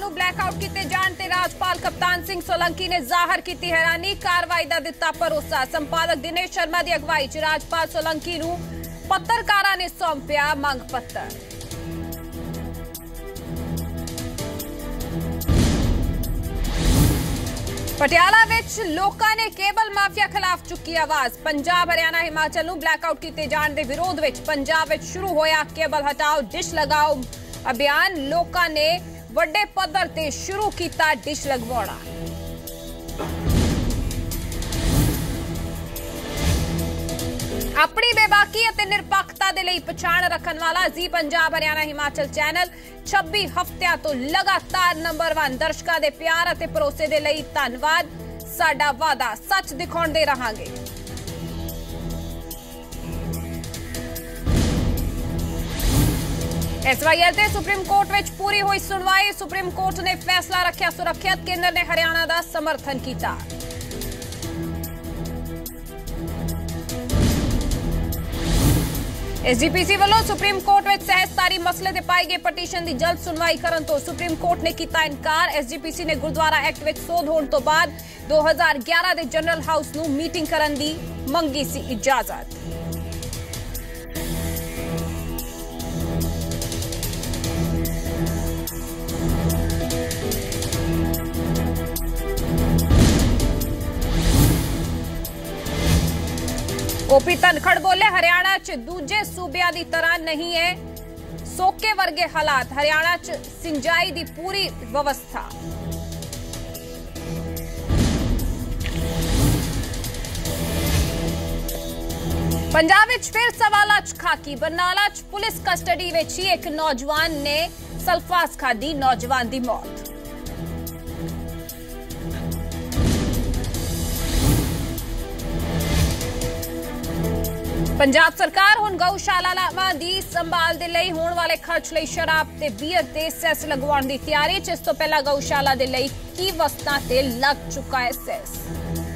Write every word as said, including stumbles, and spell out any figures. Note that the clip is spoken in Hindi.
ਨੂੰ ਬਲੈਕਆਊਟ ਕੀਤੇ ਜਾਣ ਤੇ ਰਾਜਪਾਲ ਕਪਤਾਨ ਸਿੰਘ ਸੋਲੰਕੀ ਨੇ ਜ਼ਾਹਰ ਕੀਤੀ ਹੈਰਾਨੀ। ਕਾਰਵਾਈ ਦਾ ਦਿੱਤਾ ਭਰੋਸਾ। ਸੰਪਾਦਕ ਦਿਨੇਸ਼ ਸ਼ਰਮਾ ਦੀ ਅਗਵਾਈ 'ਚ ਰਾਜਪਾਲ ਸੋਲੰਕੀ ਨੂੰ ਪੱਤਰਕਾਰਾਂ ਨੇ ਸੌਂਪਿਆ ਮੰਗ ਪੱਤਰ। ਪਟਿਆਲਾ ਵਿੱਚ ਲੋਕਾਂ ਨੇ ਕੇਬਲ ਮਾਫੀਆ ਖਿਲਾਫ ਚੁੱਕੀ ਆਵਾਜ਼। ਪੰਜਾਬ ਹਰਿਆਣਾ ਹਿਮਾਚਲ ਨੂੰ ਬਲੈਕਆਊਟ ਕੀਤੇ ਜਾਣ ਦੇ ਵਿਰੋਧ ਵਿੱਚ ਪੰਜਾਬ ਵਿੱਚ ਸ਼ੁਰੂ ਹੋਇਆ ਕੇਬਲ ਹਟਾਓ ਡਿਸ਼ ਲਗਾਓ ਅਭਿਆਨ। ਲੋਕਾਂ ਨੇ ਵੱਡੇ ਪੱਧਰ ਤੇ ਸ਼ੁਰੂ ਕੀਤਾ ਡਿਸ਼ ਲਗਵਾਉਣਾ। अपनी बेबाकी और निरपक्षता के लिए पछाण रखने वाला जी पंजाब हरियाणा हिमाचल चैनल छब्बी हफ्तियां तो लगातार नंबर वन। दर्शकों के प्यार और भरोसे के लिए धन्यवाद। साडा वादा सच दिखाउंदे रहांगे। एस वाई एल ते सुप्रीम कोर्ट में पूरी हुई सुनवाई। सुप्रीम कोर्ट ने फैसला रखा सुरक्षित। केंद्र ने हरियाणा का समर्थन किया। एस जी पी सी वालों सुप्रीम कोर्ट में सहजतारी मसले ते पाई गई पटीशन की जल्द सुनवाई करने तो सुप्रीम कोर्ट ने किया इनकार। एस जी पी सी ने गुरुद्वारा एक्ट में सोध होने तो बाद दो हज़ार ग्यारह के जनरल हाउस नूं मीटिंग करने की मंगी सी इजाजत। ओपी धनखड़ बोले हरियाणा च दूजे सूबिया की तरह नहीं है सोके वर्गे हालात। हरियाणा च सिंचाई की पूरी व्यवस्था। पंजाब विच फिर सवालां च खाकी। बरनाला च पुलिस कस्टडी विच ही एक नौजवान ने सल्फास खाधी। नौजवान की मौत। पंजाब सरकार हुण गऊशालावां दी संभाल दे लई होण वाले खर्च लई शराब ते बीयर ते सैस लगवाउण दी तैयारी च। इस तों पहला गऊशाला दे लई की वस्तां ते लग चुका है सैस।